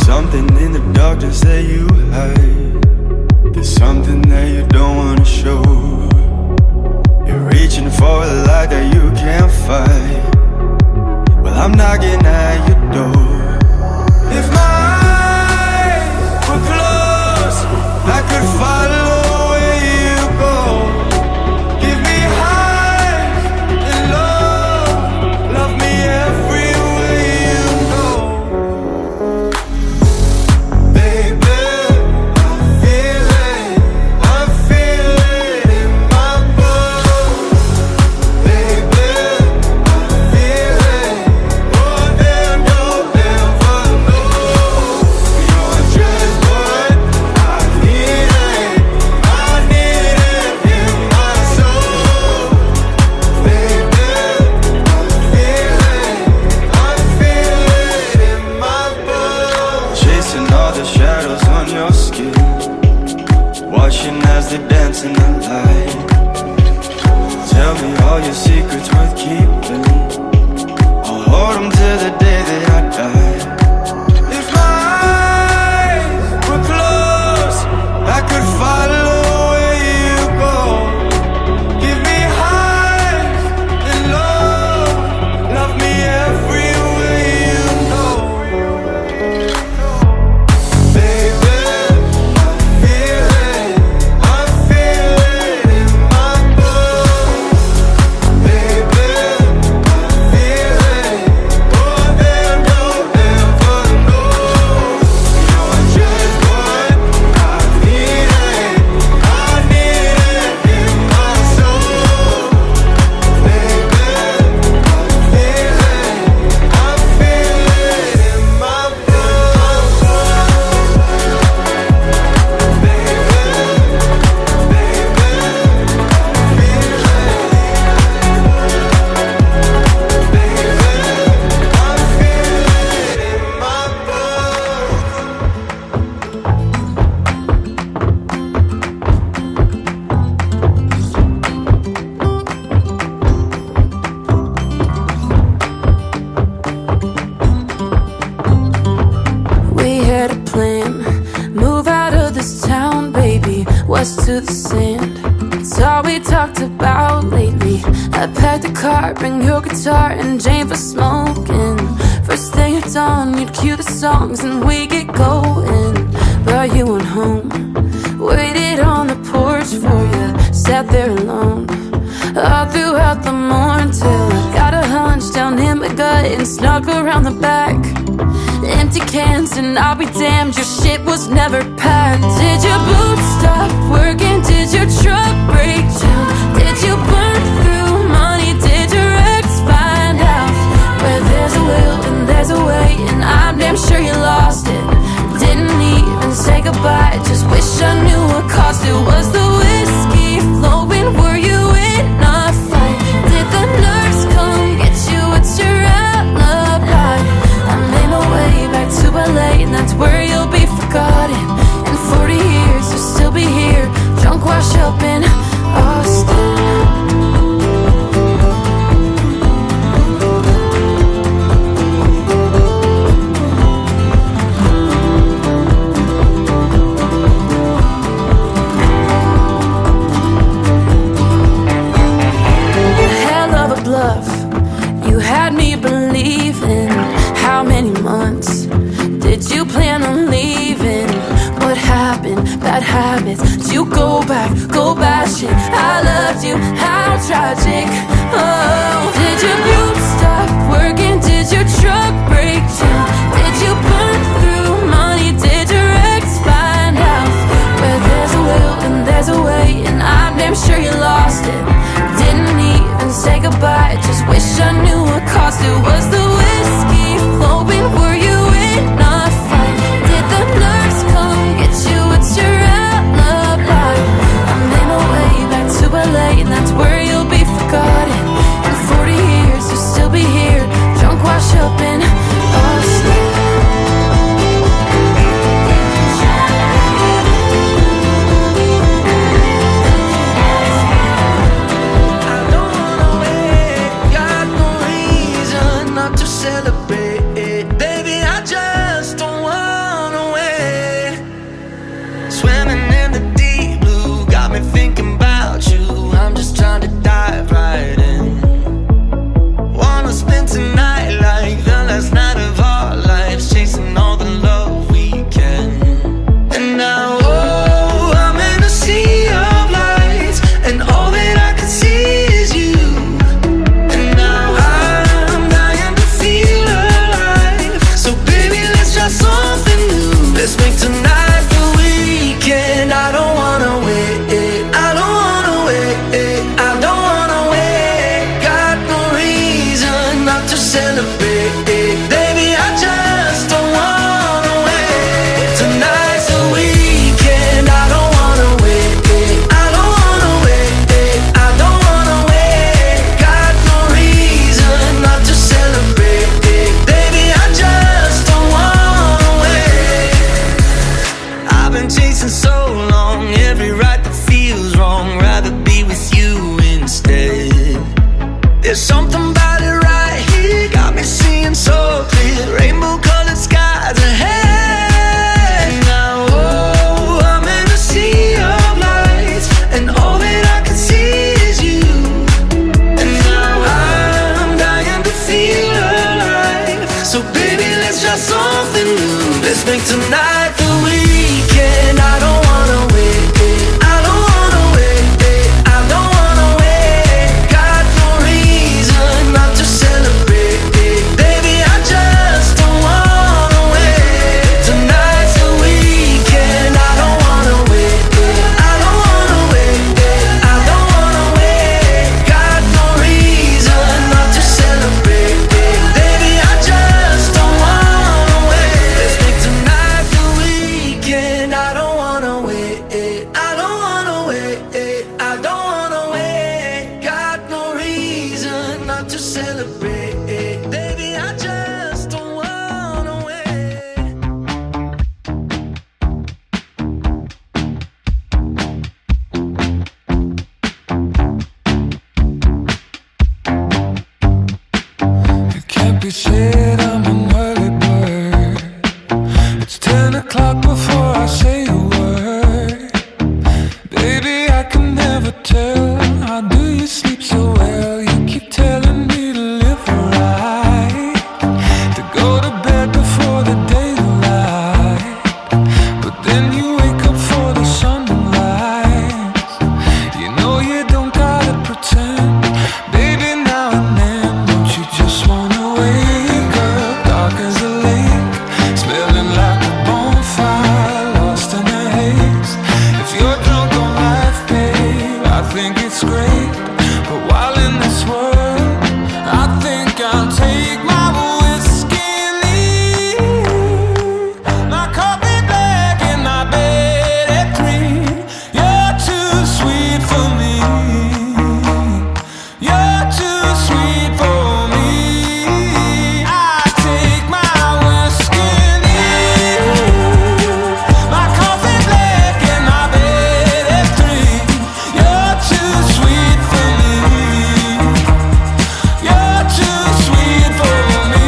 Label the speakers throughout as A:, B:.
A: something in the darkness that you hide. There's something that you don't wanna show. You're reaching for a light that you can't fight. Well, I'm knocking at your door. If my eyes were closed, I could follow where you go. Give me highs and lows, love me every way you know. Baby, I feel it in my bones. Baby, I feel it more than you'll ever know. You're just what I needed. I need it in my soul. Baby, I feel it in my bones. Chasing all the shadows on your skin, watching as they dance in the light. Tell me all your secrets worth keeping. I'll hold them till the day that I die. If my eyes were closed, I could follow where you go. Give me highs and lows, love me every way you know. Baby, I feel it in my bones. Baby, I feel it more than you'll ever know. You're just what I needed. I need it in my soul. Baby, I feel it in my bones.
B: We had a plan, move out of this town, baby, west to the sand. It's all we talked about lately. I packed the car, bring your guitar and Jane for smoking. First thing at dawn, you'd cue the songs and we get going. But you went home, waited on the porch for you, sat there alone all throughout the morn till I got a hunch down in my gut and snuck around the back. Empty cans and I'll be damned, your shit was never packed. Did your boots stop working? Did your truck break down? Did you burn through money? Did your ex find out? Where there's a will and there's a way, and I'm damn sure you lost it. Didn't even say goodbye, just wish I knew what cost it. Was the whiskey flowing? Were you in a fight? Did the nurse come get you? What's your alibi? I made my way back to LA, and that's where you'll be forgotten. In 40 years you'll still be here, drunk, wash up in Austin. Hell of a bluff, you had me believing. How many months did you plan on leaving? What happened? Bad habits. Did you go back, go bashing? I loved you, how tragic. Oh, did your boots stop working? Did your truck break down? Did you burn through money? Did your ex find out? Where there's a will and there's a way, and I'm damn sure you lost it. Didn't even say goodbye, just wish I knew what cost it. Was the whiskey flowing? Were you in a fight? Did the nurse come get you? What's your alibi? I made my way back to LA, and that's where you'll be forgotten.
A: Let's make tonight the weekend. I don't wanna wait. I don't wanna wait. I don't wanna wait. Got no reason not to celebrate. Baby, I just don't wanna wait. Tonight's the weekend. I don't wanna wait. I don't wanna wait. I don't wanna wait. Got no reason not to celebrate. Baby, I just don't wanna wait. Let's make tonight the weekend. I don't wanna wait. I don't wanna wait. I don't wanna wait. Got no reason not to celebrate. Baby, I just don't wanna wait.
C: It can't be said I'm an early bird. It's 10 o'clock before I say a word. Baby, I can never tell. How do you sleep so well? You keep telling me to live right, to go to bed before the daylight. But then you wake up for the sunrise. You know you don't gotta pretend. Baby, now and then, don't you just wanna wake up dark as a lake, smelling like a bonfire, lost in a haze. If you're drunk on life, babe, I think it's great. But while in this world, I think I'll take my whiskey and leave. My coffee black and my bed at 3. You're too sweet for me. You're too sweet for me. I take my whiskey and leave. My coffee black and my bed at 3. You're too sweet for me. You're too sweet for me.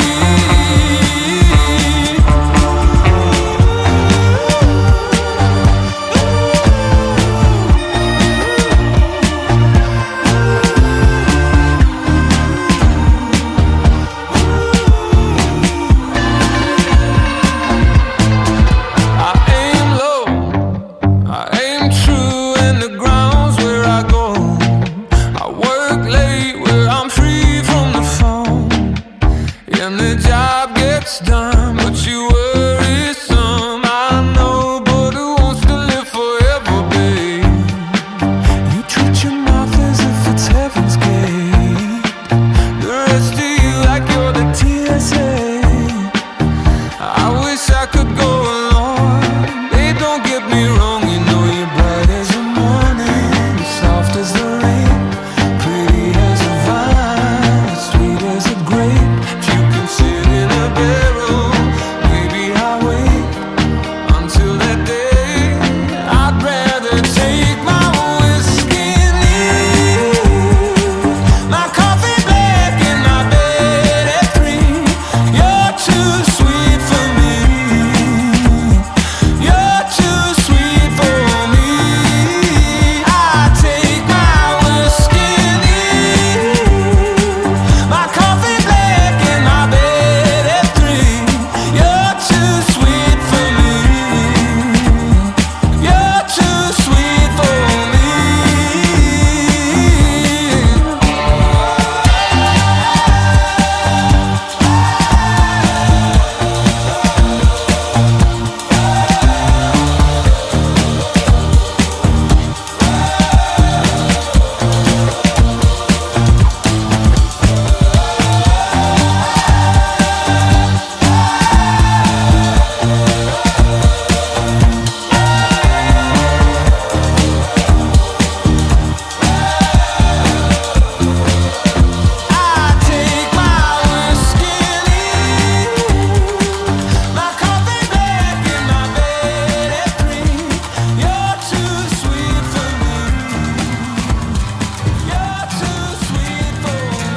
C: I aim low, I aim true, and the ground's where I go. I work late where I'm free from the phone, and the job gets done, but you worry some. I know, but who wants to live forever, babe? You treat your mouth as if it's heaven's gate. The rest of you like you're the TSA. I wish I could go along. Babe, don't get me wrong. You know you're bright as the morning, soft as the rain, pretty as a vine, sweet as a grape. If you can sit in a barrel, maybe I'll wait until that day. I'd rather take my whiskey and leave. My coffee black and my bed at 3. You're too sweet for me. You're too sweet for me. I take my whiskey and leave. My coffee black and my bed at 3. You're too sweet for me. You're too sweet for me. I take my whiskey and leave. My coffee black and my bed at 3. You're too sweet for me. You're too sweet for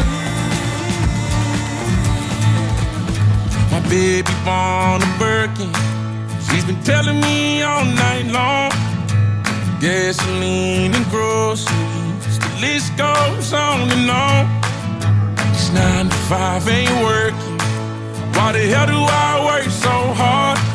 C: me.
D: My baby born a Birkin. She's been telling me all night long. Gasoline and groceries, the list goes on and on. It's 9 to 5, ain't working. Why the hell do I work so hard?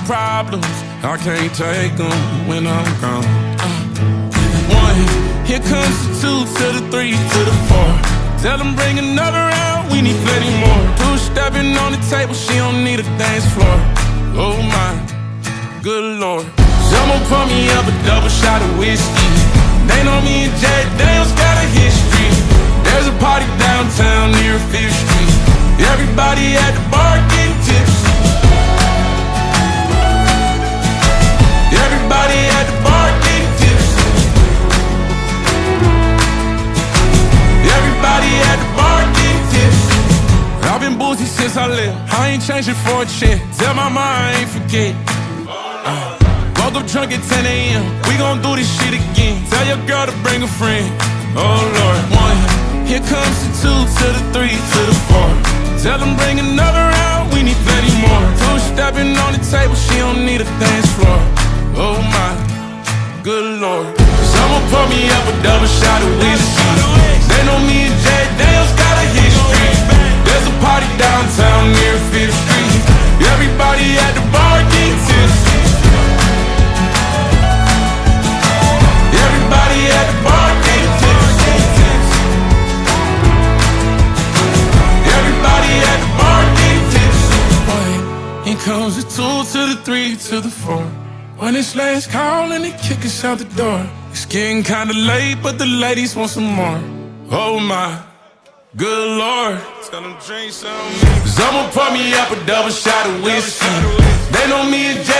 D: problems, I can't take them when I'm gone. One, here comes the two to the three to the four. Tell them bring another round, we need plenty more. Two stepping on the table, she don't need a dance floor. Oh my, good Lord. Someone pour me up a double shot of whiskey. They know me and Jack Daniels got a history. There's a party downtown near 5th Street. Everybody at the bar getting tipsy. Everybody at the bar getting tipsy. Everybody at the bar getting tipsy. I've been boozy since I left, I ain't changing for a check. Tell my mom I ain't forget. Woke up drunk at 10 a.m. We gon' do this shit again. Tell your girl to bring a friend. Oh Lord. One, here comes the two to the three to the four. Tell them bring another round, we need plenty more. Two stepping on the table, she don't need a dance floor. Oh my, good Lord. Someone pour me up a double shot of whiskey. They know me and Jack Daniels got a history. There's a party downtown near 5th Street. Everybody at the bar getting tipsy. Everybody at the bar getting tipsy. Everybody at the bar getting tipsy. One, here comes the two to the three to the four. When it's last call and they kick us out the door. It's getting kinda late, but the ladies want some more. Oh my, good Lord. Tell them drink some. Someone pour me up a double shot of whiskey. They know me and Jack